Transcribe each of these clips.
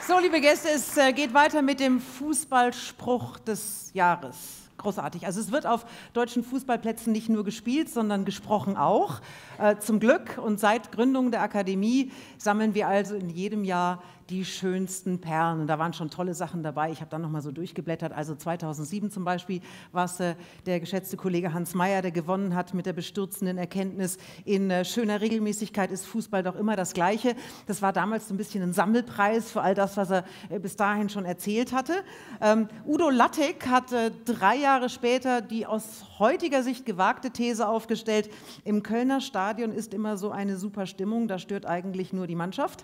So, liebe Gäste, es geht weiter mit dem Fußballspruch des Jahres. Großartig. Also es wird auf deutschen Fußballplätzen nicht nur gespielt, sondern gesprochen auch. Zum Glück. Und seit Gründung der Akademie sammeln wir also in jedem Jahr die schönsten Perlen. Und da waren schon tolle Sachen dabei. Ich habe dann noch mal so durchgeblättert. Also 2007 zum Beispiel war es der geschätzte Kollege Hans Meyer, der gewonnen hat mit der bestürzenden Erkenntnis, in schöner Regelmäßigkeit ist Fußball doch immer das Gleiche. Das war damals so ein bisschen ein Sammelpreis für all das, was er bis dahin schon erzählt hatte. Udo Lattek hat 3 Jahre später die aus heutiger Sicht gewagte These aufgestellt, im Kölner Stadion ist immer so eine super Stimmung, da stört eigentlich nur die Mannschaft.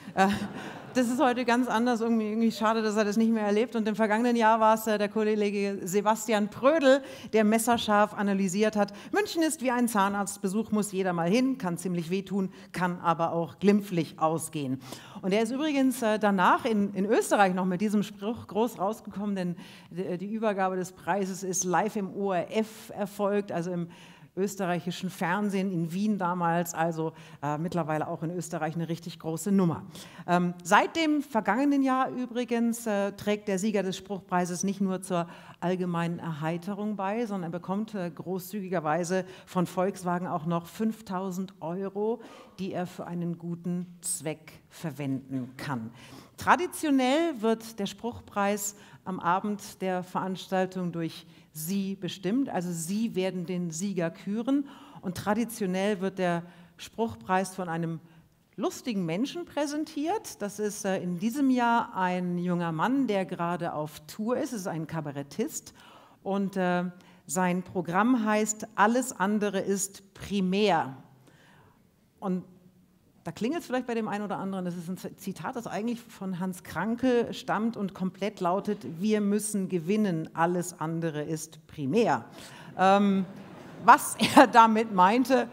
Das ist heute ganz anders, irgendwie schade, dass er das nicht mehr erlebt. Und im vergangenen Jahr war es der Kollege Sebastian Prödel, der messerscharf analysiert hat, München ist wie ein Zahnarztbesuch, muss jeder mal hin, kann ziemlich wehtun, kann aber auch glimpflich ausgehen. Und er ist übrigens danach in Österreich noch mit diesem Spruch groß rausgekommen, denn die Übergabe des Preises ist live im ORF erfolgt, also im österreichischen Fernsehen in Wien damals, also mittlerweile auch in Österreich eine richtig große Nummer. Seit dem vergangenen Jahr übrigens trägt der Sieger des Spruchpreises nicht nur zur allgemeinen Erheiterung bei, sondern er bekommt großzügigerweise von Volkswagen auch noch 5.000 €, die er für einen guten Zweck verwenden kann. Traditionell wird der Spruchpreis am Abend der Veranstaltung durch Sie bestimmt, also Sie werden den Sieger küren und traditionell wird der Spruchpreis von einem lustigen Menschen präsentiert. Das ist in diesem Jahr ein junger Mann, der gerade auf Tour ist, es ist ein Kabarettist und sein Programm heißt Alles andere ist primär. Und da klingelt es vielleicht bei dem einen oder anderen, das ist ein Zitat, das eigentlich von Hans Krankl stammt und komplett lautet, wir müssen gewinnen, alles andere ist primär. Was er damit meinte,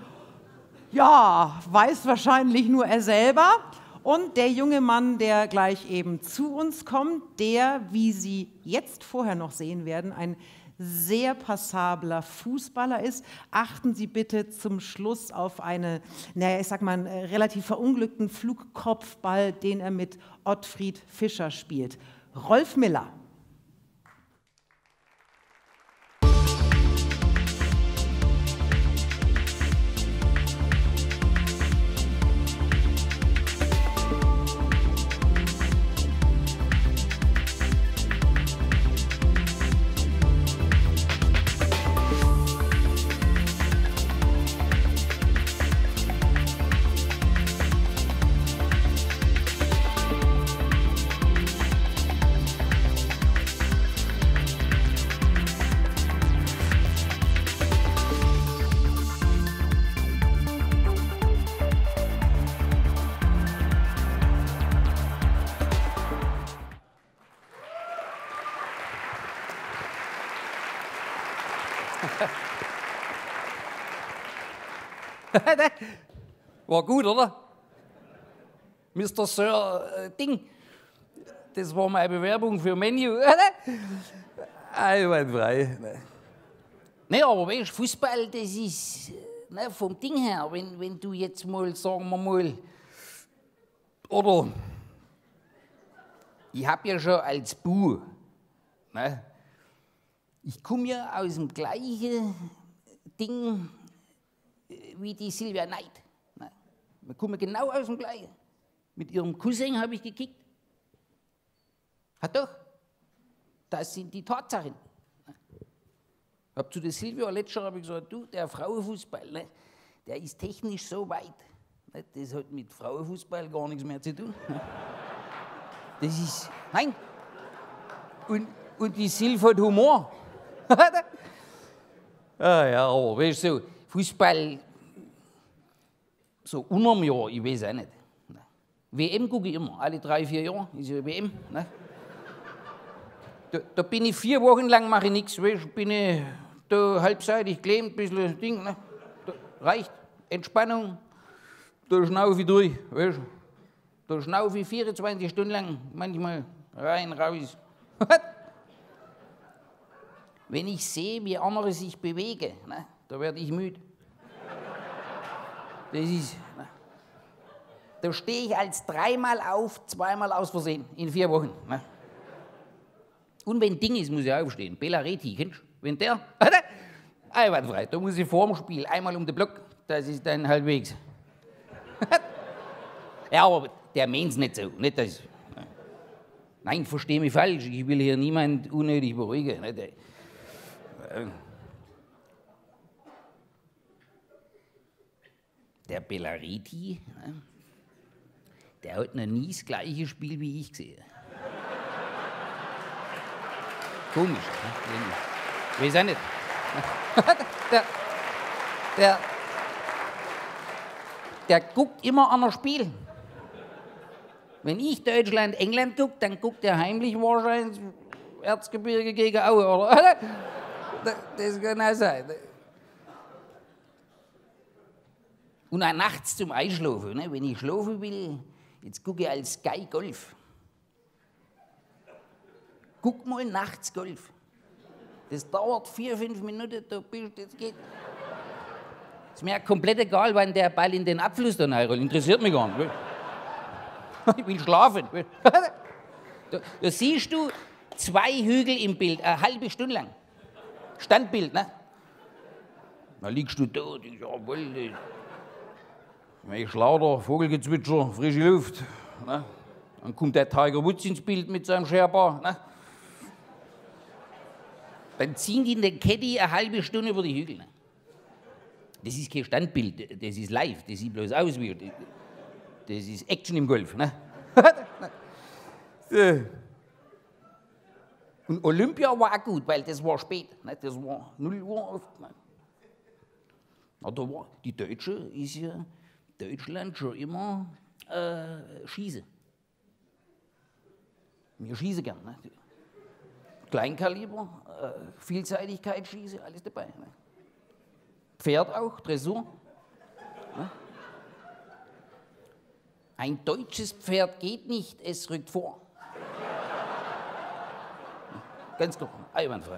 ja, weiß wahrscheinlich nur er selber. Und der junge Mann, der gleich eben zu uns kommt, der, wie Sie jetzt vorher noch sehen werden, ein sehr passabler Fußballer ist. Achten Sie bitte zum Schluss auf einen relativ verunglückten Flugkopfball, den er mit Ottfried Fischer spielt. Rolf Miller. War gut, oder? Mr. Sir Ding. Das war meine Bewerbung für Menu. Einwandfrei. Ne, aber weißt du, Fußball, das ist vom Ding her, wenn du jetzt mal, sagen wir mal, oder ich habe ja schon als Bub, ne, ich komme ja aus dem gleichen Ding wie die Silvia Neid. Wir kommen genau aus dem Gleichen. Mit ihrem Cousin habe ich gekickt. Doch, das sind die Tatsachen. Hab zu der Silvia letztes Jahr gesagt, du, der Frauenfußball, ne, der ist technisch so weit. Ne, das hat mit Frauenfußball gar nichts mehr zu tun. Ne. Das ist, nein. Und die Silvia hat Humor. Ja, aber weißt du, Fußball, so unter einem Jahr, ich weiß auch nicht. WM gucke ich immer, alle 3, 4 Jahre ist ja WM. Ne? Da bin ich 4 Wochen lang, mache ich nichts, weißt, bin ich da halbseitig gelähmt, ein bisschen Ding, ne? Reicht, Entspannung, da schnaufe ich durch, weißt, da schnaufe ich 24 Stunden lang, manchmal rein, raus. Wenn ich sehe, wie andere sich bewegen, ne, da werde ich müde. Das ist. Ne. da stehe ich als 3-mal auf, 2-mal aus Versehen in 4 Wochen. Ne? Und wenn Ding ist, muss ich aufstehen. Belareti, kennst du? Wenn der, einwandfrei, da muss ich vor dem Spiel einmal um den Block, das ist dann halbwegs. Ja, aber der meint's nicht so. Nicht, dass, nein, versteh mich falsch, ich will hier niemand unnötig beruhigen. Nicht? Der Belareti, der hat noch nie das gleiche Spiel wie ich gesehen. Komisch, ne? Ich weiß auch nicht. Der guckt immer an das Spiel. Wenn ich Deutschland, England gucke, dann guckt er heimlich wahrscheinlich Erzgebirge gegen Aue, oder? Das kann auch sein. Und auch nachts zum Einschlafen, ne? Wenn ich schlafen will, jetzt gucke ich als Sky Golf. Guck mal nachts Golf. Das dauert 4-5 Minuten, da bist du, das geht. Ist mir komplett egal, wann der Ball in den Abfluss dann reinrollt. Interessiert mich gar nicht. Ich will schlafen. Da siehst du 2 Hügel im Bild, eine halbe Stunde lang. Standbild, ne? Dann liegst du da und denkst, jawohl, Schlauder, Vogelgezwitscher, frische Luft. Ne? Dann kommt der Tiger Woods ins Bild mit seinem Sherpa. Ne? Dann ziehen die in der Caddy eine halbe Stunde über die Hügel. Ne? Das ist kein Standbild, das ist live, das sieht bloß aus wie. Das ist Action im Golf. Ne? Und Olympia war auch gut, weil das war spät. Ne? Das war 0 Uhr oft. Ne? Da war, die Deutsche ist ja Deutschland schon immer schießen. Wir schießen gern. Ne? Kleinkaliber, Vielseitigkeit schießen, alles dabei. Ne? Pferd auch, Dressur. Ne? Ein deutsches Pferd geht nicht, es rückt vor. Ganz klar, einwandfrei.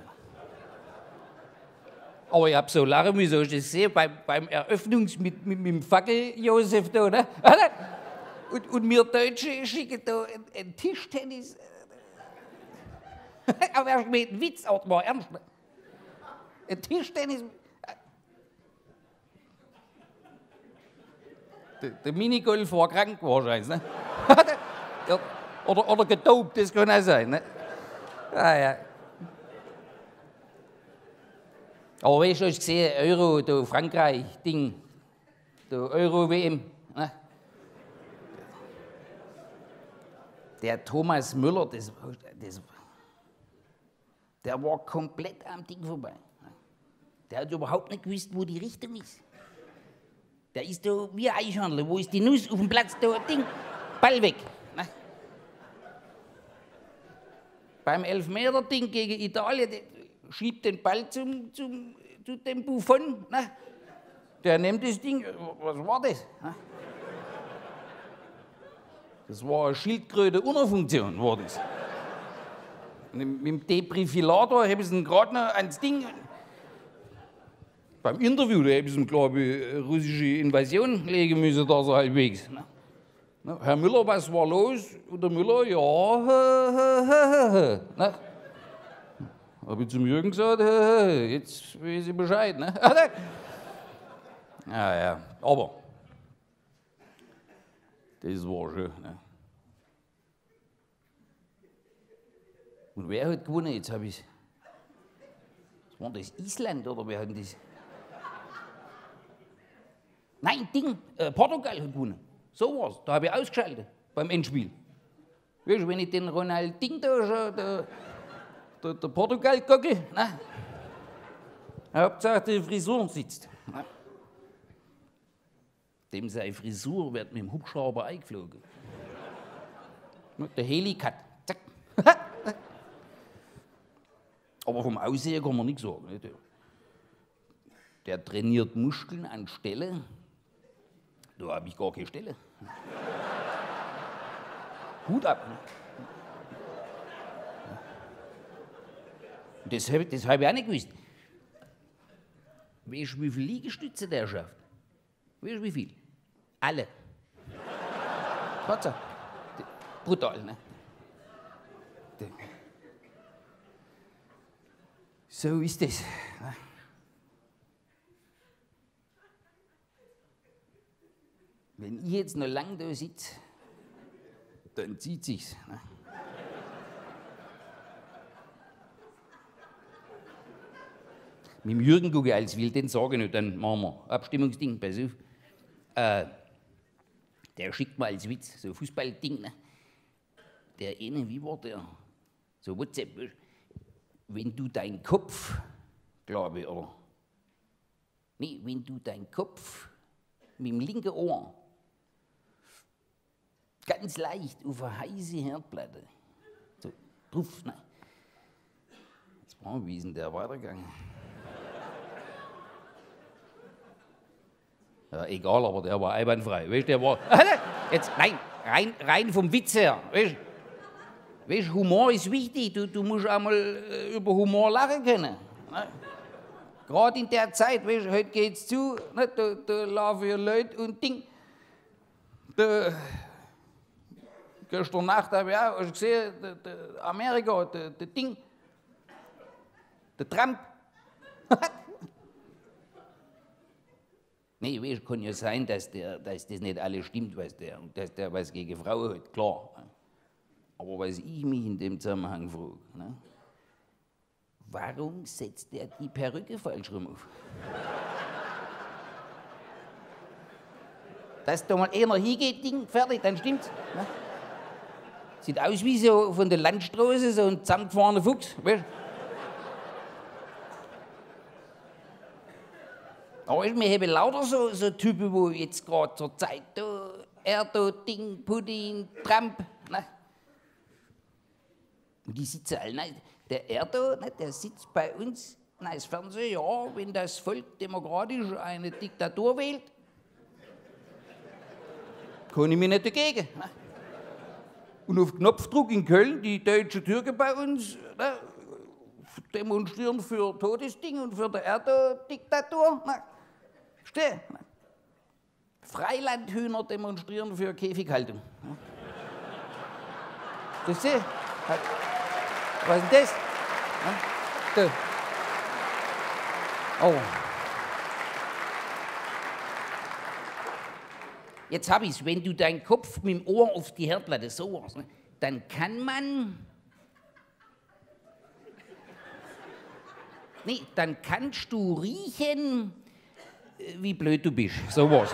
Aber ich hab so lachen müssen, hast du das gesehen, beim mit dem Fackel-Josef da, ne? Und wir Deutsche schicken da ein Tischtennis. Aber er hat mir einen Witz, auch mal ernst. Ne? Ein Tischtennis. Der Minigolf war krank wahrscheinlich. Ne? oder gedopt, das kann auch sein. Ne? Ah, ja. Aber weißt du, hast gesehen, Euro, da Frankreich, Ding, da Euro-WM. Ne? Der Thomas Müller, der war komplett am Ding vorbei. Der hat überhaupt nicht gewusst, wo die Richtung ist. Der ist da wie ein Eichhörnchen, wo ist die Nuss auf dem Platz, da Ding, Ball weg. Ne? Beim Elfmeter-Ding gegen Italien, schiebt den Ball zu dem Buffon. Ne? Der nimmt das Ding, was war das? Ne? Das war eine Schildkröte-Unterfunktion, war das. Mit dem Defibrillator haben sie ihn gerade noch ans Ding. Beim Interview, da haben sie ihm, glaube ich, russische Invasion legen müssen, da so halbwegs. Ne? Herr Müller, was war los? Und der Müller, ja, ne? Habe ich zum Jürgen gesagt, jetzt weiß ich Bescheid. Ne? Ja, aber das war schön. Ne? Und wer hat gewonnen? Jetzt habe ich. War das Island oder wer hat das? Nein, Ding, Portugal hat gewonnen. So war's. Da habe ich ausgeschaltet beim Endspiel. Weißt du, wenn ich den Ronald Ding da schon, der Portugal gucke, ne? Hauptsache die Frisur sitzt. Ne? Dem seine Frisur wird mit dem Hubschrauber eingeflogen. Der Helicat. Zack. Aber vom Aussehen kann man nichts sagen. Ne? Der trainiert Muskeln an Stelle. Da habe ich gar keine Stelle. Hut ab. Ne? Das hab ich auch nicht gewusst. Weißt du, wie viele Liegestütze der schafft? Weißt du, wie viel? Alle. Tatsache. Brutal, ne? So ist es. Ne? Wenn ich jetzt noch lang da sitze, dann zieht sich's. Ne? Mit dem Jürgen gucke ich als will, den sage ich nicht, dann machen wir Abstimmungsding, pass auf. Der schickt mir als Witz so ein Fußballding. Ne? Der eine, wie war der? So WhatsApp, wenn du deinen Kopf, glaube ich, oder? Nee, wenn du deinen Kopf mit dem linken Ohr ganz leicht auf eine heiße Herdplatte, so drauf, ne? Jetzt brauchen wir, wie ist denn der weitergegangen? Ja, egal, aber der war einwandfrei. Weißt, der war. Jetzt, nein, rein vom Witz her. Weißt, Humor ist wichtig. Du musst auch mal über Humor lachen können. Ne? Gerade in der Zeit, weißt, heute geht's zu, ne? Da laufen ja Leute und Ding. Gestern Nacht habe ich auch gesehen, Amerika, der Ding, der Trump. Nee, weißt, kann ja sein, dass das nicht alles stimmt, was dass der was gegen Frauen hat, klar. Aber was ich mich in dem Zusammenhang frage, ne? Warum setzt der die Perücke falsch rum auf? Dass da mal einer hingeht, Ding, fertig, dann stimmt's. Ne? Sieht aus wie so von der Landstraße, so ein zusammengefahrener Fuchs, weißt? Aber wir haben lauter so Typen, wo jetzt gerade zur Zeit da, Ding, Putin, Trump, ne? Und die sitzen alle, ne? Der Erdo, ne, der sitzt bei uns, das Fernsehen, ja, wenn das Volk demokratisch eine Diktatur wählt, kann ich mich nicht dagegen. Ne? Und auf Knopfdruck in Köln, die deutschen Türken bei uns, ne, demonstrieren für Todesding und für die Erdo-Diktatur. Ne? Steh. Ne? Freilandhühner demonstrieren für Käfighaltung. Ne? Das ist was ist denn das? Ja? Oh. Jetzt hab ich's. Wenn du deinen Kopf mit dem Ohr auf die Herdplatte so was, ne, dann kann man. Nee, dann kannst du riechen, wie blöd du bist. So was.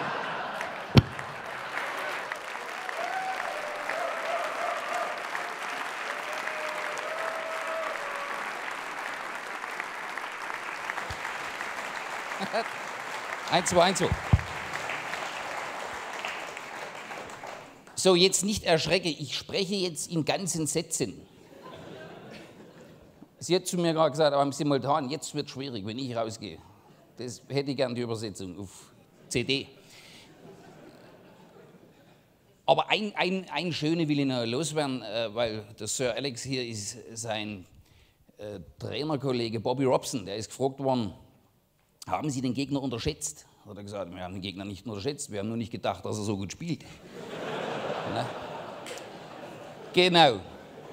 Eins, zwei. So, jetzt nicht erschrecken, ich spreche jetzt in ganzen Sätzen. Sie hat zu mir gerade gesagt, aber im Simultan, jetzt wird es schwierig, wenn ich rausgehe. Das hätte ich gern die Übersetzung auf CD. Aber ein Schöne will ich noch loswerden, weil der Sir Alex hier ist sein Trainerkollege Bobby Robson, der ist gefragt worden, haben Sie den Gegner unterschätzt? Hat er gesagt, wir haben den Gegner nicht unterschätzt, wir haben nur nicht gedacht, dass er so gut spielt. Ne? Genau.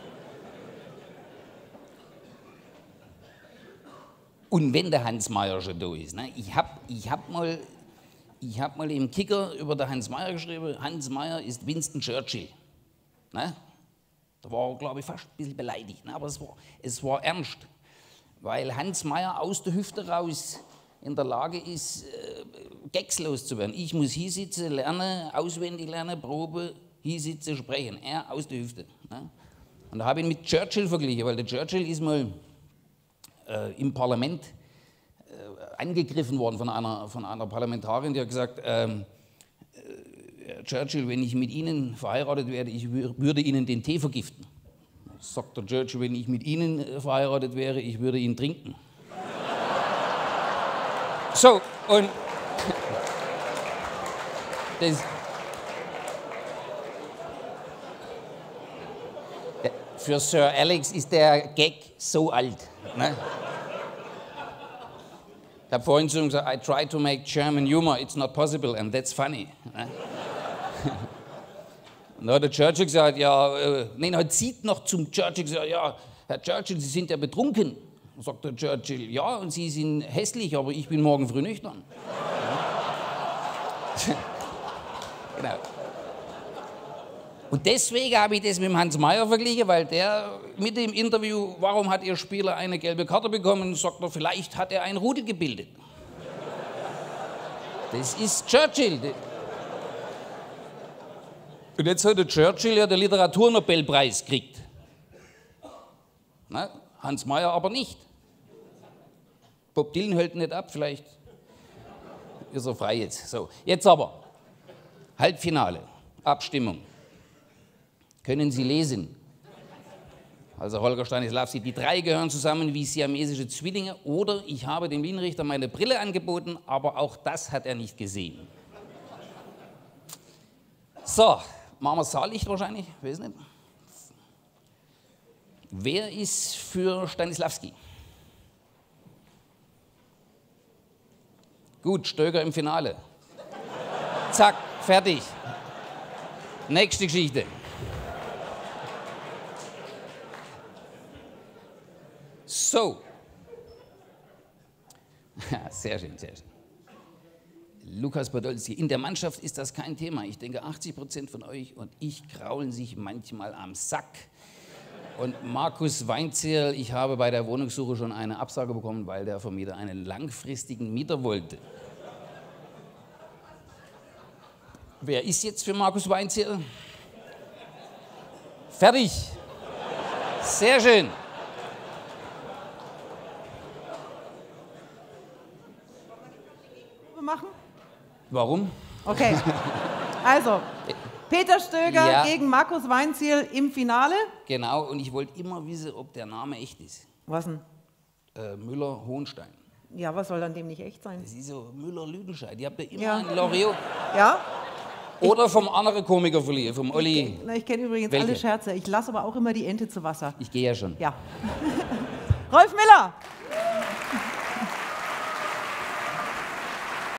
Und wenn der Hans Meyer schon da ist, ne? Ich hab mal im Kicker über den Hans Meyer geschrieben, Hans Meyer ist Winston Churchill. Ne? Da war er, glaube ich, fast ein bisschen beleidigt, ne? Aber es war ernst, weil Hans Meyer aus der Hüfte raus in der Lage ist, Gags loszuwerden. Ich muss hier sitzen, lernen, auswendig lernen, Probe, hier sitzen, sprechen. Er aus der Hüfte. Ne? Und da habe ich ihn mit Churchill verglichen, weil der Churchill ist mal im Parlament angegriffen worden von einer Parlamentarierin, die hat gesagt, Churchill, wenn ich mit Ihnen verheiratet werde, ich würde Ihnen den Tee vergiften. Sagt der Churchill, wenn ich mit Ihnen verheiratet wäre, ich würde ihn trinken. So, und das, für Sir Alex ist der Gag so alt. Ne? Ich habe vorhin schon gesagt, I try to make German humor, it's not possible and that's funny. Ne? Und dann hat der Churchill gesagt, ja, nein, hat Seat noch zum Churchill gesagt, ja, Herr Churchill, Sie sind ja betrunken. Dann sagt der Churchill, ja, und Sie sind hässlich, aber ich bin morgen früh nüchtern. Ja. Genau. Und deswegen habe ich das mit dem Hans Meyer verglichen, weil der mit dem Interview, warum hat Ihr Spieler eine gelbe Karte bekommen, sagt er, vielleicht hat er ein Rudel gebildet. Das ist Churchill. Und jetzt hat der Churchill ja den Literaturnobelpreis gekriegt. Na, Hans Meyer aber nicht. Bob Dylan hält nicht ab, vielleicht ist er frei jetzt. So, jetzt aber, Halbfinale, Abstimmung. Können Sie lesen? Also Holger Stanislawski, die drei gehören zusammen wie siamesische Zwillinge oder ich habe dem Linienrichter meine Brille angeboten, aber auch das hat er nicht gesehen. So, machen wir Saallicht wahrscheinlich, weiß nicht. Wer ist für Stanislawski? Gut, Stöger im Finale. Zack, fertig. Nächste Geschichte. So. Sehr schön, sehr schön. Lukas Podolski, in der Mannschaft ist das kein Thema. Ich denke, 80% von euch und ich kraulen sich manchmal am Sack. Und Markus Weinzierl, ich habe bei der Wohnungssuche schon eine Absage bekommen, weil der Vermieter einen langfristigen Mieter wollte. Wer ist jetzt für Markus Weinzierl? Fertig. Sehr schön. Machen? Warum? Okay. Also, Peter Stöger Ja. gegen Markus Weinzierl im Finale. Genau, und ich wollte immer wissen, ob der Name echt ist. Was denn? Müller-Hohenstein. Ja, was soll dann dem nicht echt sein? Das ist so Müller-Lüdenscheid. Die habt ja immer Ja. ein Loriot. Ja? Oder vom anderen Komiker verliehen, vom Olli. Ich kenne übrigens Welche? alle Scherze. Ich lasse aber auch immer die Ente zu Wasser. Ich gehe ja schon. Ja. Rolf Miller!